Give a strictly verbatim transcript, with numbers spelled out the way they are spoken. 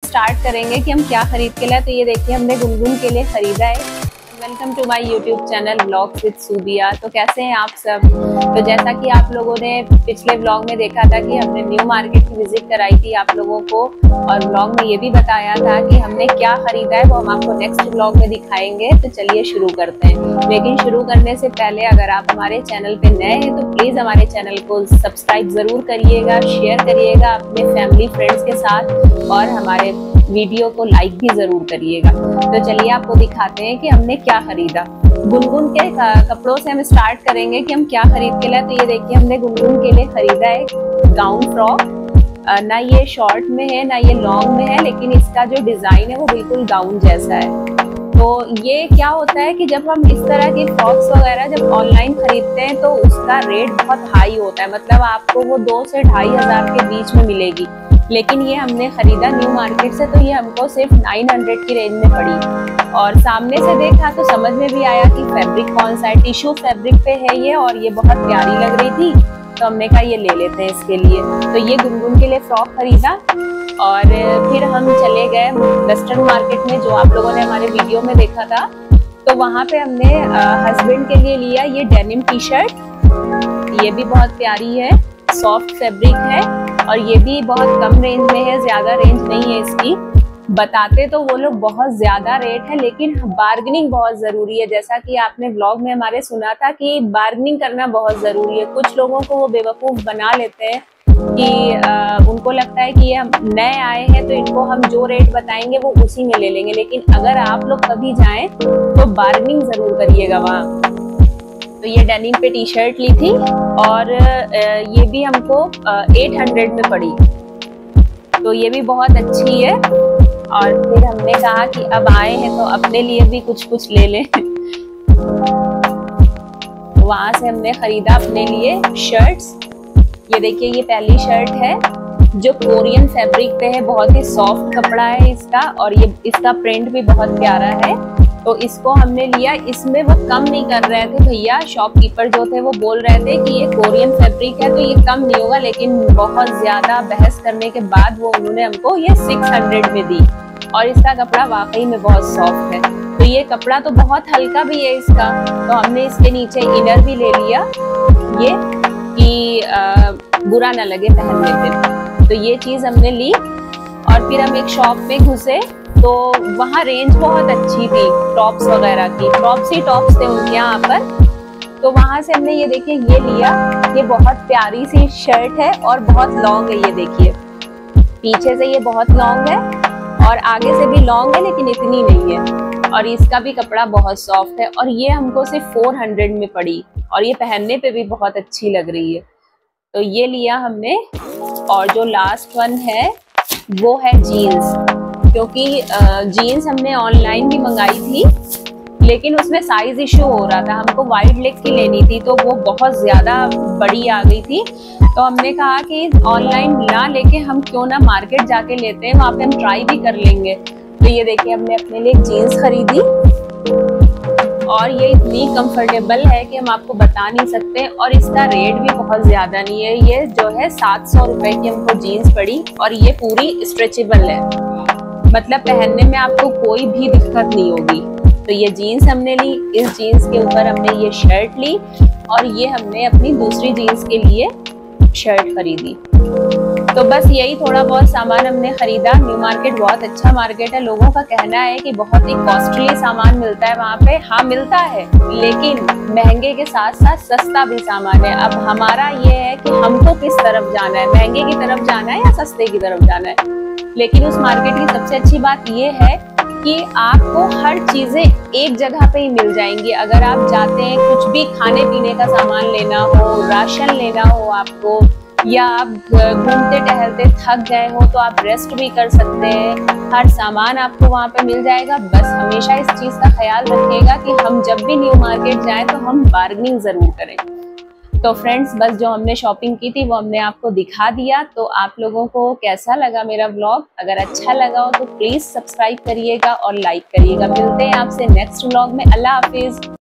Start करेंगे कि हम क्या खरीद के लाए। तो ये देखिए हमने गुनगुन के लिए खरीदा है। Welcome to my YouTube channel vlogs with Subia. तो कैसे हैं आप सब। तो जैसा कि आप लोगों ने पिछले व्लॉग में देखा था कि हमने न्यू मार्केट की विजिट कराई थी आप लोगों को, और व्लॉग में ये भी बताया था कि हमने क्या खरीदा है वो हम आपको नेक्स्ट व्लॉग में दिखाएंगे। तो चलिए शुरू करते हैं। लेकिन शुरू करने से पहले अगर आप हमारे चैनल पे नए हैं तो प्लीज हमारे चैनल को सब्सक्राइब जरूर करिएगा, शेयर करिएगा अपने फैमिली फ्रेंड्स के साथ, और हमारे वीडियो को लाइक भी जरूर करिएगा। तो चलिए आपको दिखाते हैं कि हमने क्या खरीदा। गुनगुन के कपड़ों से हम स्टार्ट करेंगे कि हम क्या खरीद के लाए। तो ये देखिए हमने गुनगुन के लिए खरीदा है गाउन फ्रॉक। ना ये शॉर्ट में है ना ये लॉन्ग में है, लेकिन इसका जो डिजाइन है वो बिल्कुल गाउन जैसा है। तो ये क्या होता है कि जब हम इस तरह की फ्रॉक्स वगैरह जब ऑनलाइन खरीदते हैं तो उसका रेट बहुत हाई होता है, मतलब आपको वो दो से ढाई हजार के बीच में मिलेगी। लेकिन ये हमने खरीदा न्यू मार्केट से तो ये हमको सिर्फ नौ सौ की रेंज में पड़ी। और सामने से देखा तो समझ में भी आया कि फैब्रिक कौन सा है, टिश्यू फैब्रिक पे है ये, और ये बहुत प्यारी लग रही थी तो हमने कहा ये ले लेते हैं इसके लिए। तो ये गुनगुन के लिए फ्रॉक खरीदा, और फिर हम चले गए वेस्टर्न मार्केट में जो आप लोगों ने हमारे वीडियो में देखा था। तो वहाँ पे हमने हस्बैंड के लिए लिया ये डेनिम टी शर्ट। ये भी बहुत प्यारी है, सॉफ्ट फैब्रिक है, और ये भी बहुत कम रेंज में है, ज्यादा रेंज नहीं है इसकी। बताते तो वो लोग बहुत ज्यादा रेट है, लेकिन बार्गेनिंग बहुत जरूरी है। जैसा कि आपने व्लॉग में हमारे सुना था कि बार्गेनिंग करना बहुत जरूरी है। कुछ लोगों को वो बेवकूफ बना लेते हैं कि आ, उनको लगता है कि ये हम नए आए हैं तो इनको हम जो रेट बताएंगे वो उसी में ले लेंगे। लेकिन अगर आप लोग कभी जाएं तो बार्गेनिंग जरूर करिएगा वहाँ। तो ये डेनिम पे टी शर्ट ली थी, और ये भी हमको आठ सौ में पड़ी, तो ये भी बहुत अच्छी है। और फिर हमने कहा कि अब आए हैं तो अपने लिए भी कुछ कुछ ले लें। वहां से हमने खरीदा अपने लिए शर्ट्स। ये देखिए ये पहली शर्ट है जो कोरियन फैब्रिक पे है, बहुत ही सॉफ्ट कपड़ा है इसका, और ये इसका प्रिंट भी बहुत प्यारा है। तो इसको हमने लिया। इसमें वो कम नहीं कर रहे थे भैया, शॉपकीपर जो थे वो बोल रहे थे कि ये कोरियन फैब्रिक है तो ये कम नहीं होगा, लेकिन बहुत ज्यादा बहस करने के बाद वो उन्होंने हमको ये छह सौ में दी। और इसका कपड़ा वाकई में बहुत सॉफ्ट है। तो ये कपड़ा तो बहुत हल्का भी है इसका, तो हमने इसके नीचे इनर भी ले लिया ये कि आ, बुरा ना लगे पहनने पे। तो ये चीज हमने ली, और फिर हम एक शॉप में घुसे तो वहाँ रेंज बहुत अच्छी थी टॉप्स वगैरह की। टॉप्स ही टॉप्स थे उनके यहाँ पर। तो वहां से हमने ये देखिए ये लिया। ये बहुत प्यारी सी शर्ट है और बहुत लॉन्ग है। ये देखिए पीछे से ये बहुत लॉन्ग है और आगे से भी लॉन्ग है, लेकिन इतनी नहीं है। और इसका भी कपड़ा बहुत सॉफ्ट है, और ये हमको सिर्फ चार सौ में पड़ी, और ये पहनने पे भी बहुत अच्छी लग रही है। तो ये लिया हमने। और जो लास्ट वन है वो है जीन्स, क्योंकि जीन्स हमने ऑनलाइन भी मंगाई थी, लेकिन उसमें साइज इशू हो रहा था। हमको वाइड लेग की लेनी थी तो वो बहुत ज्यादा बड़ी आ गई थी। तो हमने कहा कि ऑनलाइन ना लेके हम क्यों ना मार्केट जाके लेते हैं, वहाँ पे हम ट्राई भी कर लेंगे। तो ये देखिए हमने अपने लिए जीन्स खरीदी, और ये इतनी कंफर्टेबल है कि हम आपको बता नहीं सकते। और इसका रेट भी बहुत ज्यादा नहीं है। ये जो है सात सौ रुपए की हमको जीन्स पड़ी, और ये पूरी स्ट्रेचेबल है, मतलब पहनने में आपको कोई भी दिक्कत नहीं होगी। तो ये जीन्स हमने ली। इस जीन्स के ऊपर हमने ये शर्ट ली, और ये हमने अपनी दूसरी जीन्स के लिए शर्ट खरीदी। तो बस यही थोड़ा बहुत सामान हमने खरीदा। न्यू मार्केट बहुत अच्छा मार्केट है। लोगों का कहना है कि बहुत ही कॉस्टली सामान मिलता है वहाँ पे। हाँ मिलता है, लेकिन महंगे के साथ साथ सस्ता भी सामान है। अब हमारा ये है कि हमको किस तरफ जाना है, महंगे की तरफ जाना है या सस्ते की तरफ जाना है। लेकिन उस मार्केट की सबसे अच्छी बात ये है कि आपको हर चीजें एक जगह पे ही मिल जाएंगी। अगर आप जाते हैं कुछ भी खाने पीने का सामान लेना हो, राशन लेना हो आपको, या आप घूमते टहलते थक गए हो तो आप रेस्ट भी कर सकते हैं। हर सामान आपको वहाँ पे मिल जाएगा। बस हमेशा इस चीज का ख्याल रखिएगा कि हम जब भी न्यू मार्केट जाएं तो हम बार्गेनिंग जरूर करें। तो फ्रेंड्स बस जो हमने शॉपिंग की थी वो हमने आपको दिखा दिया। तो आप लोगों को कैसा लगा मेरा व्लॉग? अगर अच्छा लगा हो तो प्लीज सब्सक्राइब करिएगा और लाइक करिएगा। मिलते हैं आपसे नेक्स्ट व्लॉग में। अल्लाह हाफिज।